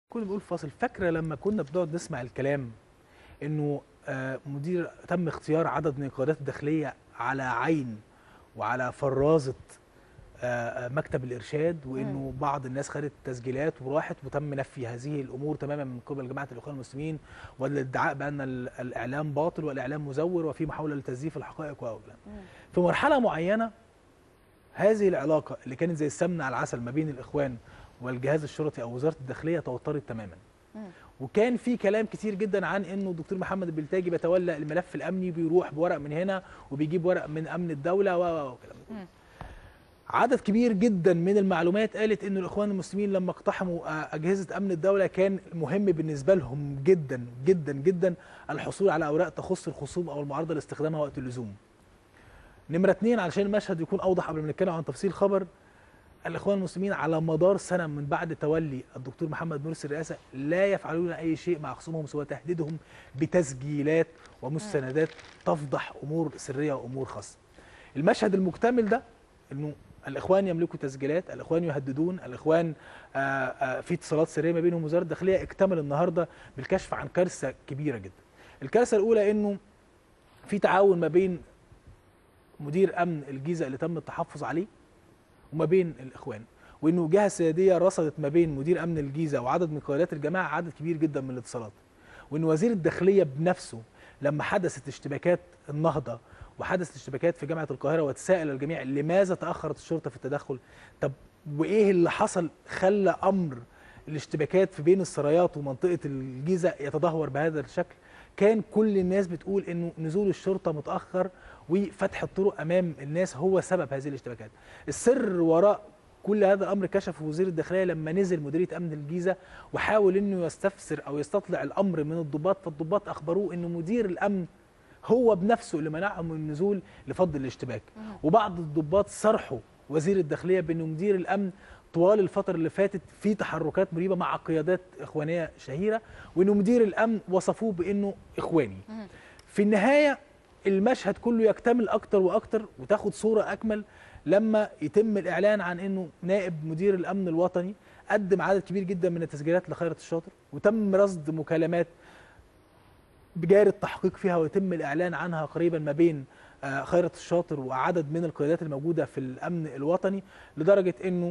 كنا بنقول فاصل. فاكره لما كنا بنقعد نسمع الكلام انه مدير تم اختيار عدد من القيادات الداخليه على عين وعلى فرازه مكتب الارشاد، إمم، وانه بعض الناس خدت تسجيلات وراحت وتم نفي هذه الامور تماما من قبل جماعه الاخوان المسلمين، والادعاء بان الاعلام باطل والاعلام مزور وفي محاوله لتزييف الحقائق وكلام. إمم، في مرحله معينه هذه العلاقه اللي كانت زي السمنه على العسل ما بين الاخوان والجهاز الشرطي او وزاره الداخليه توترت تماما. إمم، وكان في كلام كتير جدا عن انه الدكتور محمد البلتاجي بيتولى الملف الامني، بيروح بورق من هنا وبيجيب ورق من امن الدوله وكلام. إمم، عدد كبير جدا من المعلومات قالت انه الاخوان المسلمين لما اقتحموا اجهزه امن الدوله كان مهم بالنسبه لهم جدا جدا جدا الحصول على اوراق تخص الخصوم او المعارضه لاستخدامها وقت اللزوم. نمره اتنين، علشان المشهد يكون اوضح قبل ما نتكلم عن تفصيل خبر، الاخوان المسلمين على مدار سنه من بعد تولي الدكتور محمد مرسي الرئاسه لا يفعلون اي شيء مع خصومهم سوى تهديدهم بتسجيلات إمم، ومستندات تفضح امور سريه وامور خاصه. المشهد المكتمل ده انه الاخوان يملكوا تسجيلات، الاخوان يهددون، الاخوان في اتصالات سريه ما بينهم وزاره الداخليه، اكتمل النهارده بالكشف عن كارثه كبيره جدا. الكارثه الاولى انه في تعاون ما بين مدير امن الجيزه اللي تم التحفظ عليه وما بين الاخوان، وانه جهه سياديه رصدت ما بين مدير امن الجيزه وعدد من قيادات الجماعه عدد كبير جدا من الاتصالات، وان وزير الداخليه بنفسه لما حدثت اشتباكات النهضه وحدثت اشتباكات في جامعه القاهره وتساءل الجميع لماذا تاخرت الشرطه في التدخل؟ طب وايه اللي حصل خلى امر الاشتباكات في بين السرايات ومنطقه الجيزه يتدهور بهذا الشكل؟ كان كل الناس بتقول انه نزول الشرطه متاخر وفتح الطرق امام الناس هو سبب هذه الاشتباكات. السر وراء كل هذا الامر كشفه وزير الداخليه لما نزل مديريه امن الجيزه وحاول انه يستفسر او يستطلع الامر من الضباط، فالضباط اخبروه انه مدير الامن هو بنفسه اللي منعهم من النزول لفض الاشتباك. اهم، وبعض الضباط صرحوا وزير الداخليه بانه مدير الامن طوال الفتره اللي فاتت في تحركات مريبه مع قيادات اخوانيه شهيره، وانه مدير الامن وصفوه بانه اخواني. اهم، في النهايه المشهد كله يكتمل اكتر واكتر وتاخد صوره اكمل لما يتم الاعلان عن انه نائب مدير الامن الوطني قدم عدد كبير جدا من التسجيلات لخيرت الشاطر، وتم رصد مكالمات بجاري التحقيق فيها ويتم الاعلان عنها قريبا ما بين خيرت الشاطر وعدد من القيادات الموجوده في الامن الوطني، لدرجه انه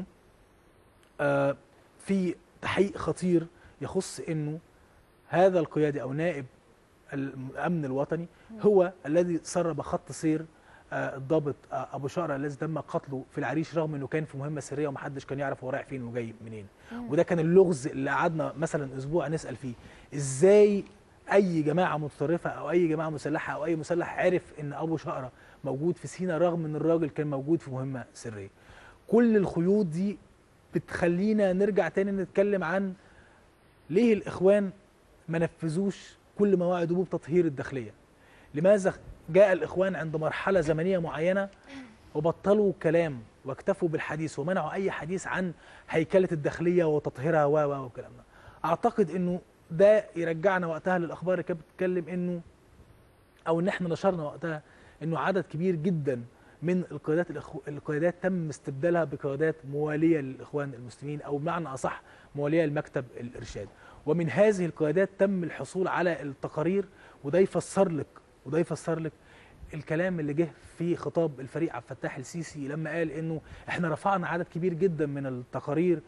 في تحقيق خطير يخص انه هذا القيادي او نائب الامن الوطني إمم، هو الذي سرب خط سير الضابط ابو شقره الذي تم قتله في العريش، رغم انه كان في مهمه سريه ومحدش كان يعرف هو رايح فين وجاي منين. إمم، وده كان اللغز اللي قعدنا مثلا اسبوع نسال فيه، ازاي اي جماعه متطرفه او اي جماعه مسلحه او اي مسلح عرف ان ابو شقره موجود في سينا رغم ان الراجل كان موجود في مهمه سريه. كل الخيوط دي بتخلينا نرجع تاني نتكلم عن ليه الاخوان ما نفذوش كل ما وعدوا بتطهير الداخليه. لماذا جاء الإخوان عند مرحلة زمنية معينة وبطلوا كلام واكتفوا بالحديث ومنعوا أي حديث عن هيكلة الداخلية وتطهيرها والكلام ده؟ أعتقد إنه ده يرجعنا وقتها للأخبار اللي كانت بتتكلم إنه أو إن إحنا نشرنا وقتها إنه عدد كبير جدا من القيادات تم استبدالها بقيادات موالية للإخوان المسلمين، أو بمعنى أصح موالية لمكتب الإرشاد. ومن هذه القيادات تم الحصول على التقارير، وده يفسر لك الكلام اللي جه في خطاب الفريق عبد الفتاح السيسي لما قال انه احنا رفعنا عدد كبير جدا من التقارير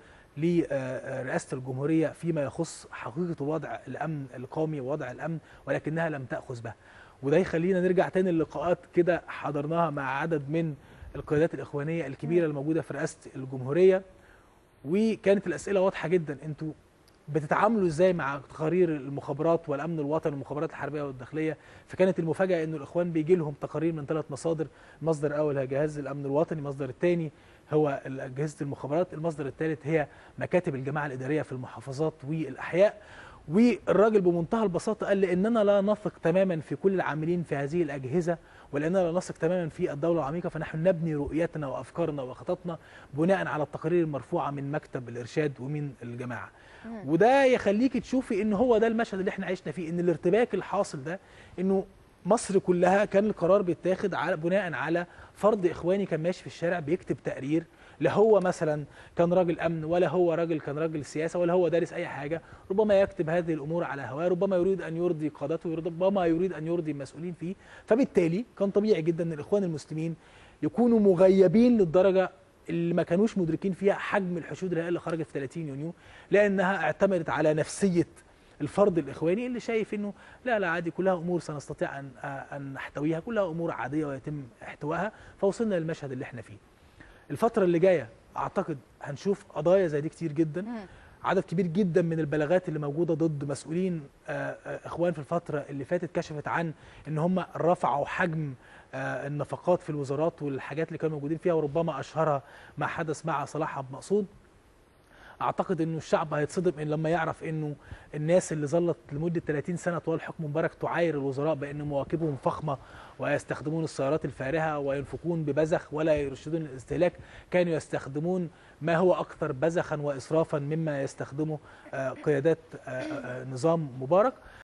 لرئاسه الجمهوريه فيما يخص حقيقه وضع الامن القومي ووضع الامن، ولكنها لم تاخذ به. وده يخلينا نرجع تاني للقاءات كده حضرناها مع عدد من القيادات الاخوانيه الكبيره إمم، الموجوده في رئاسه الجمهوريه، وكانت الاسئله واضحه جدا، انتوا بتتعاملوا ازاي مع تقارير المخابرات والامن الوطني والمخابرات الحربيه والداخليه؟ فكانت المفاجاه انه الاخوان بيجي لهم تقارير من 3 مصادر، المصدر الاول هو جهاز الامن الوطني، المصدر الثاني هو اجهزه المخابرات، المصدر الثالث هي مكاتب الجماعه الاداريه في المحافظات والاحياء. والراجل بمنتهى البساطه قال لاننا لا نثق تماما في كل العاملين في هذه الاجهزه، ولاننا لا نثق تماما في الدوله العميقه، فنحن نبني رؤيتنا وافكارنا وخططنا بناء على التقارير المرفوعه من مكتب الارشاد ومن الجماعه. إمم، وده يخليكي تشوفي ان هو ده المشهد اللي احنا عشنا فيه، ان الارتباك الحاصل ده انه مصر كلها كان القرار بيتاخد على بناء على فرد اخواني كان ماشي في الشارع بيكتب تقرير لا هو مثلا كان راجل امن، ولا هو راجل كان راجل سياسه، ولا هو دارس اي حاجه. ربما يكتب هذه الامور على هواه، ربما يريد ان يرضي قادته، ربما يريد ان يرضي المسؤولين فيه. فبالتالي كان طبيعي جدا ان الاخوان المسلمين يكونوا مغيبين للدرجه اللي ما كانوش مدركين فيها حجم الحشود اللي خرجت في 30 يونيو، لانها اعتمدت على نفسيه الفرد الاخواني اللي شايف انه لا عادي، كلها امور سنستطيع ان نحتويها، كلها امور عاديه ويتم احتوائها. فوصلنا للمشهد اللي احنا فيه. الفتره اللي جايه اعتقد هنشوف قضايا زي دي كتير جدا. عدد كبير جدا من البلاغات اللي موجوده ضد مسؤولين اخوان في الفتره اللي فاتت كشفت عن ان هم رفعوا حجم النفقات في الوزارات والحاجات اللي كانوا موجودين فيها، وربما اشهرها ما حدث مع صلاح عبد المقصود. اعتقد انه الشعب هيتصدم ان لما يعرف انه الناس اللي ظلت لمده 30 سنه طوال حكم مبارك تعاير الوزراء بان مواكبهم فخمه ويستخدمون السيارات الفارهه وينفقون ببذخ ولا يرشدون الاستهلاك، كانوا يستخدمون ما هو اكثر بذخا واسرافا مما يستخدمه قيادات نظام مبارك.